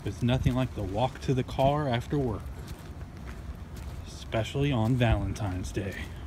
It's nothing like the walk to the car after work, especially on Valentine's Day.